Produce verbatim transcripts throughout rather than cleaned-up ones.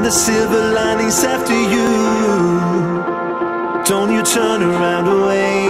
the silver linings after you. Don't you turn around away.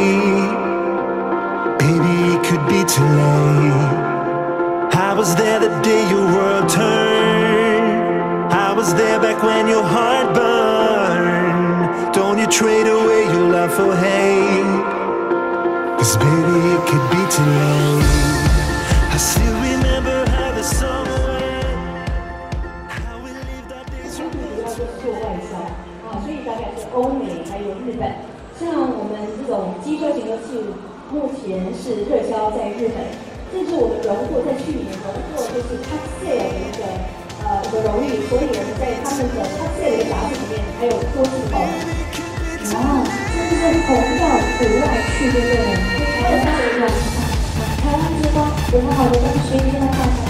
Baby, it could be too late. I was there the day your world turned. I was there back when your heart burned. Don't you trade away your love for hate. Cause baby, it could be too late. I still remember how the song went, how we lived our days. 主要就是做外销啊，所以大概是欧美还有日本。像我们这种机车行车器，目前是热销在日本。这是我们荣获在去年荣获就是 Top Sale 的一个呃一个荣誉，所以我们在他们的 Top Sale 的杂志里面还有多次报道。哇，真的是红到国外去，对不对？台湾的市场，台湾之光有很好的东西，现在大家。